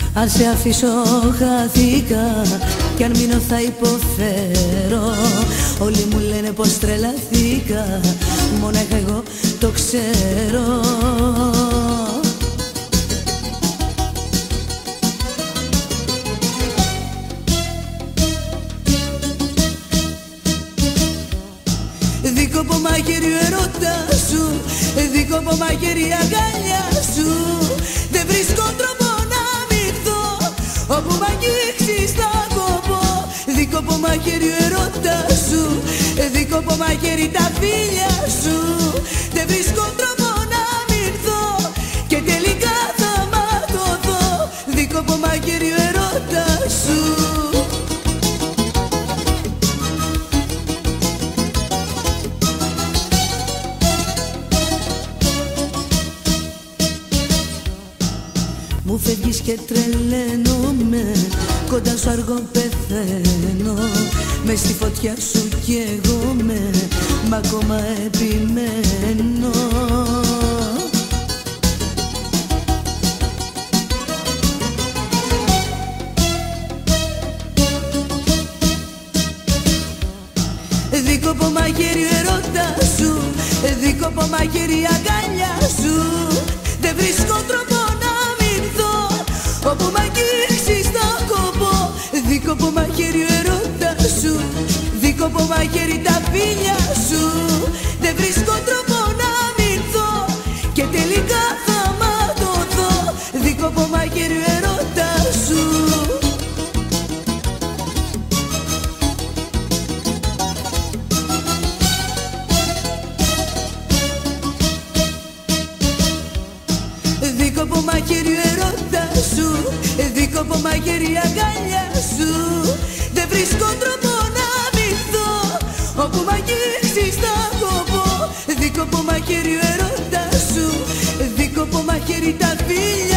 Αν σε αφήσω χάθηκα κι αν μείνω θα υποφέρω. Όλοι μου λένε πως τρελαθήκα, μόναχα εγώ το ξέρω. Δίκοπο μαχαίρι ο ερώτας σου, δίκοπο μαχαίρι η αγκαλιά σου. Δεν βρίσκω τρόπο να μυθώ, όπου μ' αγγίξεις θα κοπώ. Δίκοπο μαχαίρι ο ερώτας σου, δίκοπο μαχαίρι τα φίλια σου. Δεν βρίσκω τρόπο να μυθώ και τελικά θα ματωθώ. Δίκοπο μαχαίρι ο ερώτας σου. Μου φεύγεις και τρελαίνομαι, κοντά σου αργό πεθαίνω. Μες στη φωτιά σου κι εγώ μ' ακόμα επιμένω. Δίκοπο μαχαίρι ο ερώτας σου, δίκοπο μαχαίρι η αγκαλιά σου. Δεν βρίσκω τρόπο να μυθώ, όπου μ' αγγίξεις θα κοπώ. Δίκοπο μαχαίρι ο ερώτας σου, δίκοπο μαχαίρι τα φίλια σου. Δεν βρίσκω τρόπο να μυθώ και τελικά θα ματωθώ. Δίκοπο μαχαίρι ο ερώτας σου. Δίκοπο μαχαίρι ο ερώτας σου, δίκοπο μαχαίρι η αγκαλιά σου. Δεν βρίσκω τρόπο να μυθώ, όπου μ' αγγίξεις θα κοπώ. Δίκοπο μαχαίρι ο ερώτας σου, δίκοπο μαχαίρι τα φίλια.